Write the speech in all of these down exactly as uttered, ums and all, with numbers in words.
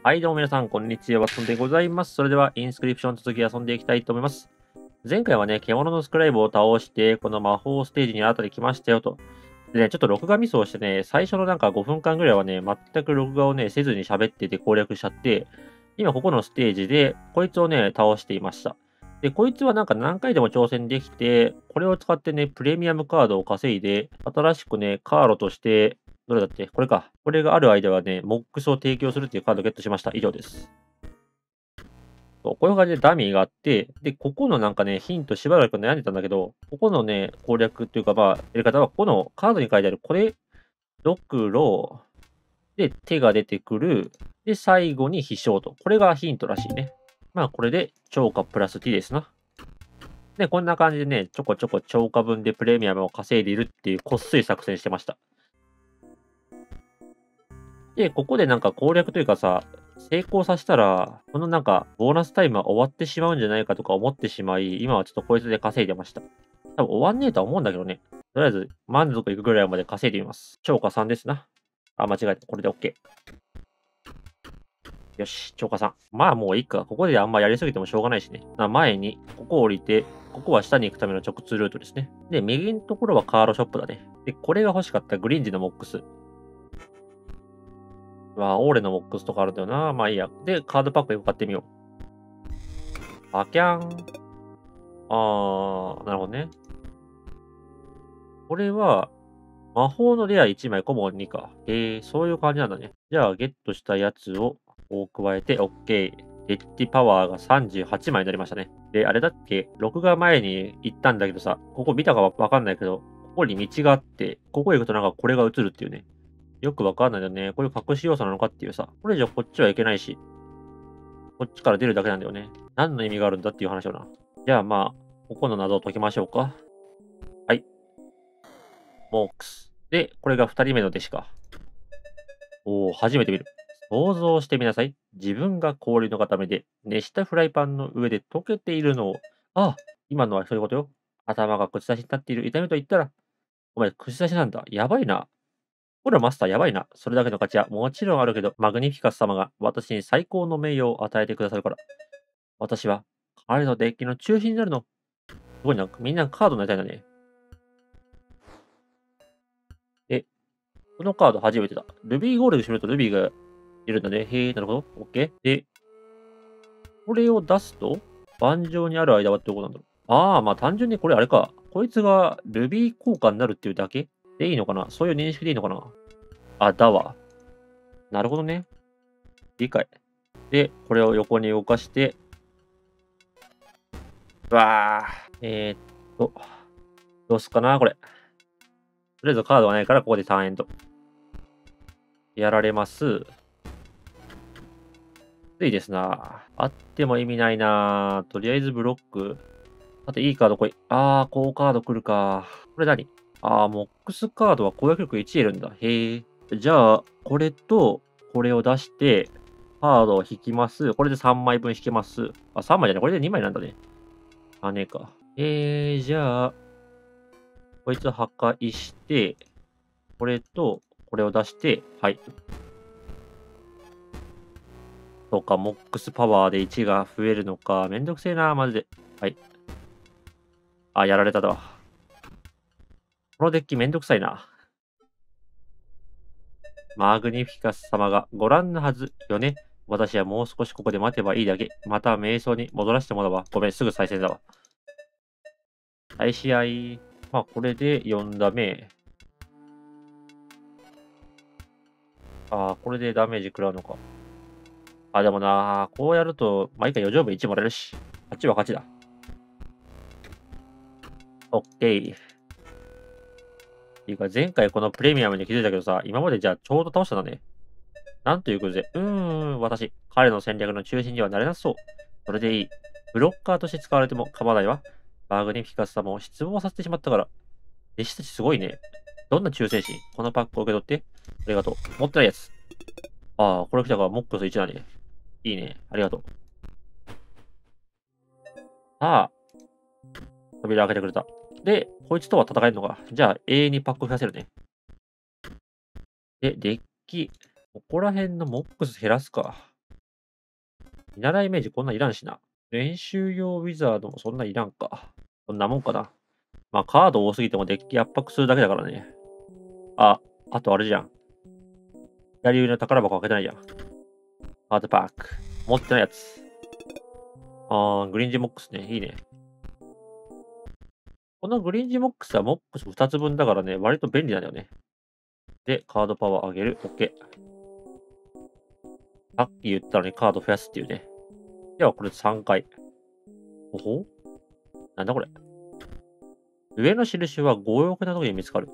はい、どうも皆さん、こんにちは。ワットンでございます。それでは、インスクリプション続き遊んでいきたいと思います。前回はね、獣のスクライブを倒して、この魔法ステージに新たに来ましたよと。でね、ちょっと録画ミスをしてね、最初のなんかごふんかんぐらいはね、全く録画をね、せずに喋ってて攻略しちゃって、今ここのステージで、こいつをね、倒していました。で、こいつはなんか何回でも挑戦できて、これを使ってね、プレミアムカードを稼いで、新しくね、カードとして、どれだっけこれか。これがある間はね、モックスを提供するっていうカードをゲットしました。以上です。そうこういう感じでダミーがあって、で、ここのなんかね、ヒントしばらく悩んでたんだけど、ここのね、攻略っていうか、まあ、やり方は、ここのカードに書いてある、これ、ドクロ、で、手が出てくる、で、最後に飛翔と。これがヒントらしいね。まあ、これで超過プラス T ですな。で、こんな感じでね、ちょこちょこ超過分でプレミアムを稼いでいるっていうこっそり作戦してました。で、ここでなんか攻略というかさ、成功させたら、このなんか、ボーナスタイムは終わってしまうんじゃないかとか思ってしまい、今はちょっとこいつで稼いでました。多分終わんねえとは思うんだけどね。とりあえず、満足いくぐらいまで稼いでみます。超過さんですな。あ、間違えた。これで OK。よし、超過さん。まあもういいか。ここであんまやりすぎてもしょうがないしね。まあ前に、ここを降りて、ここは下に行くための直通ルートですね。で、右のところはカードショップだね。で、これが欲しかったグリーンジのモックス。まあ、オーレのボックスとかあるんだよな。まあいいや。で、カードパックに向かってみよう。バキャン。あー、なるほどね。これは、魔法のレアいちまい、コモンにか。えー、そういう感じなんだね。じゃあ、ゲットしたやつを、こう加えて、OK。デッキパワーがさんじゅうはちまいになりましたね。で、あれだっけ録画前に行ったんだけどさ、ここ見たかわかんないけど、ここに道があって、ここ行くとなんかこれが映るっていうね。よくわかんないんだよね。こういう隠し要素なのかっていうさ。これ以上こっちはいけないし、こっちから出るだけなんだよね。何の意味があるんだっていう話をな。じゃあまあ、ここの謎を解きましょうか。はい。モークス。で、これが二人目の弟子か。おお、初めて見る。想像してみなさい。自分が氷の固めで、熱したフライパンの上で溶けているのを、ああ、今のはそういうことよ。頭が口差しになっている痛みと言ったら、お前口差しなんだ。やばいな。ほら、マスターやばいな。それだけの価値はもちろんあるけど、マグニフィカス様が私に最高の名誉を与えてくださるから。私は彼のデッキの中心になるの。すごいな。みんなカードになりたいんだね。え、このカード初めてだ。ルビーゴールドしてるとルビーがいるんだね。へえ、なるほど。オッケー。で、これを出すと、盤上にある間はってどこなんだろう。ああ、まあ単純にこれあれか。こいつがルビー効果になるっていうだけでいいのかなそういう認識でいいのかなあ、だわ。なるほどね。理解。で、これを横に動かして、うわあ、えー、っと、どうすっかなこれ。とりあえずカードがないからここでさんエンド。やられます。ついですな。あっても意味ないな。とりあえずブロック。あといいカード来い。あー、高カード来るか。これ何あー、モックスカードは攻撃力いち得るんだ。へえ。じゃあ、これと、これを出して、カードを引きます。これでさんまいぶん引けます。あ、さんまいじゃない。これでにまいなんだね。あ、ねえか。えー、じゃあ、こいつ破壊して、これと、これを出して、はい。そうか、モックスパワーでいちが増えるのか。めんどくせえな、マジで。はい。あ、やられただわ。このデッキめんどくさいな。マグニフィカス様がご覧のはずよね。私はもう少しここで待てばいいだけ。また瞑想に戻らせてもらうわ。ごめん、すぐ再生だわ。再試合。まあ、これでよんダメ。ああ、これでダメージ食らうのか。あ、でもな、こうやると、毎回余剰分いちもらえるし。勝ちは勝ちだ。オッケー。っていうか、前回このプレミアムに気づいたけどさ、今までじゃあちょうど倒したんだね。なんということで、うーん、私、彼の戦略の中心にはなれなそう。それでいい。ブロッカーとして使われても構わないわ。マグニフィカス様を失望させてしまったから。弟子たちすごいね。どんな忠誠心このパックを受け取って。ありがとう。持ってないやつ。ああ、これ来たからモックスいちだね。いいね。ありがとう。さあ、扉開けてくれた。で、こいつとは戦えるのか。じゃあ、永遠にパック増やせるね。で、デッキ。ここら辺のモックス減らすか。 見習いイメージこんなんいらんしな。練習用ウィザードもそんないらんか。そんなもんかな。まあ、カード多すぎてもデッキ圧迫するだけだからね。あ、あとあれじゃん。左上の宝箱開けてないやん。ハードパック。持ってないやつ。あー、グリーンジモックスね。いいね。このグリーンジモックスはモックスふたつぶんだからね、割と便利なんだよね。で、カードパワー上げる。OK。さっき言ったのにカード増やすっていうね。では、これさんかい。ほほなんだこれ。上の印は強欲な時に見つかる。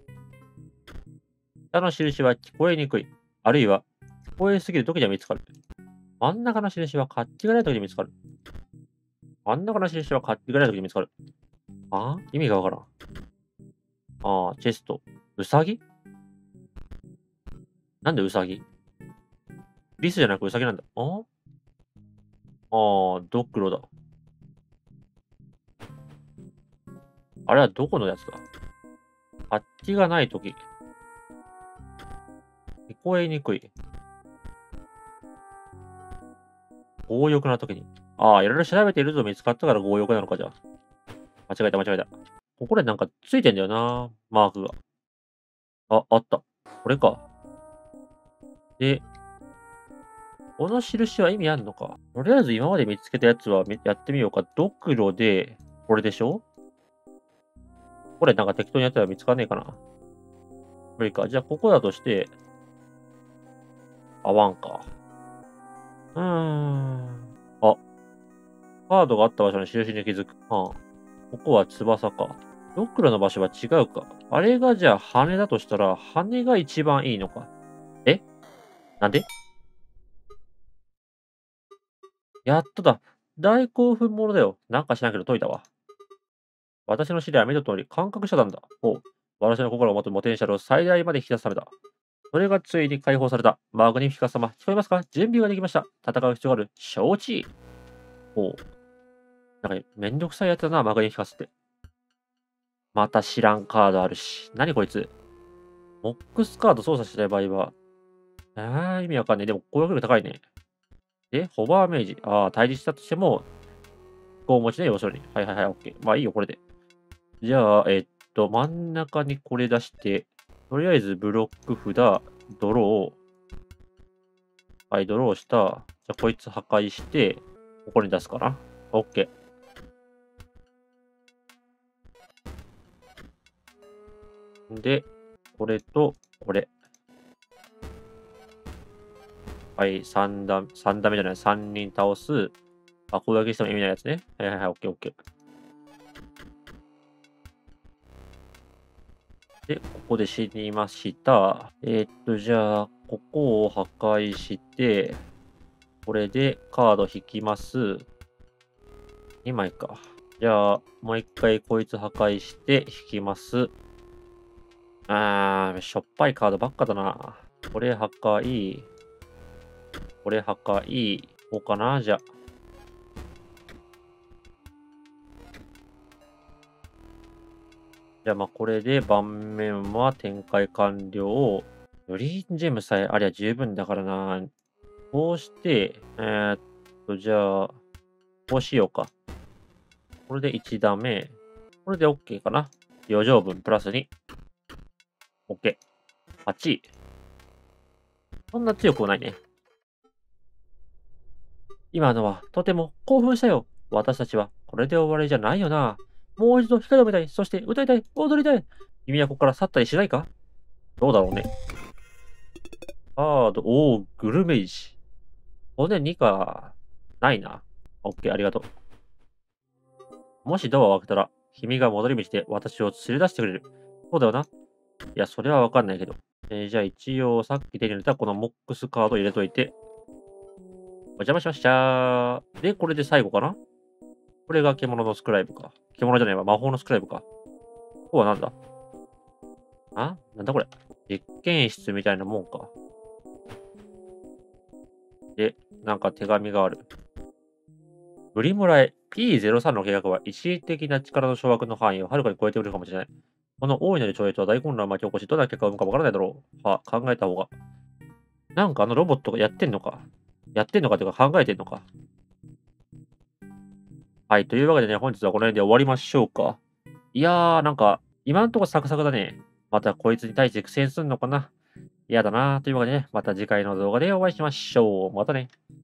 下の印は聞こえにくい。あるいは、聞こえすぎる時には見つかる。真ん中の印は活気がない時に見つかる。真ん中の印は活気がない時に見つかる。あ意味がわからん。ああ、チェスト。ウサギなんでウサギリスじゃなくウサギなんだ。ああー、ドクロだ。あれはどこのやつだ活気がない時。聞こえにくい。強欲な時に。ああ、いろいろ調べていると見つかったから強欲なのか、じゃあ。間違えた、間違えた。ここでなんかついてんだよな、マークが。あ、あった。これか。で、この印は意味あんのか。とりあえず今まで見つけたやつはみやってみようか。ドクロで、これでしょこれなんか適当にやったら見つかんねえかな。無理か。じゃあここだとして、合わんか。うーん。あ、カードがあった場所に印に気づく。はあ、ここは翼か。ドクロの場所は違うか。あれがじゃあ羽だとしたら、羽が一番いいのか。えなんでやっとだ。大興奮者だよ。なんかしないけど解いたわ。私の視力は見た通り感覚遮断だ。おう。私の心を持つポテンシャルを最大まで引き出すためだ。それがついに解放された。マグニフィカ様、聞こえますか準備ができました。戦う必要がある。承知。おう。なんかめんどくさいやつだな、マグニフィカスって。また知らんカードあるし。何こいつ。モックスカード操作しない場合は。えー、意味わかんねえ。でも攻撃力高いね。で、ホバーメージ。ああ、対峙したとしても、こう持ちね、要するに。はいはいはい、オッケー。まあいいよ、これで。じゃあ、えっと、真ん中にこれ出して、とりあえずブロック札、ドロー。はい、ドローした。じゃあ、こいつ破壊して、ここに出すかな。オッケー。で、これと、これ。はい、さん段、さん段目じゃない、さんにん倒す。あ、攻撃しても意味ないやつね。はいはいはい、オッケーオッケー。で、ここで死にました。えーっと、じゃあ、ここを破壊して、これでカード引きます。にまいか。じゃあ、もう一回こいつ破壊して引きます。あー、しょっぱいカードばっかだな。これ破壊。これ破壊。こうかな、じゃあ。じゃあ、まあ、これで盤面は展開完了。グリーンジェムさえありゃ十分だからな。こうして、えーっと、じゃあ、こうしようか。これでいち段目。これで OK かな。余剰分プラスに。OK。はち。そんな強くはないね。今のはとても興奮したよ。私たちはこれで終わりじゃないよな。もう一度光を見たい。そして歌いたい。踊りたい。君はここから去ったりしないかどうだろうね。カード、おー、グルメイジ。骨にか。ないな。OK、ありがとう。もしドアを開けたら、君が戻り道で私を連れ出してくれる。そうだよな。いや、それはわかんないけど。えーじゃあ一応さっき手に入れたこのモックスカード入れといて。お邪魔しました。で、これで最後かなこれが獣のスクライブか。獣じゃないわ、魔法のスクライブか。ここはなんだあなんだこれ実験室みたいなもんか。で、なんか手紙がある。振りもらえ イーゼロさん の計画は一時的な力の掌握の範囲をはるかに超えてくるかもしれない。この大いなる超越は大混乱を巻き起こし、どんな結果を生むかわからないだろう。は、考えた方が。なんかあのロボットがやってんのか。やってんのかというか考えてんのか。 はい、というわけでね、本日はこの辺で終わりましょうか。いやー、なんか、今んとこサクサクだね。またこいつに対して苦戦すんのかな。嫌だな。というわけでね、また次回の動画でお会いしましょう。またね。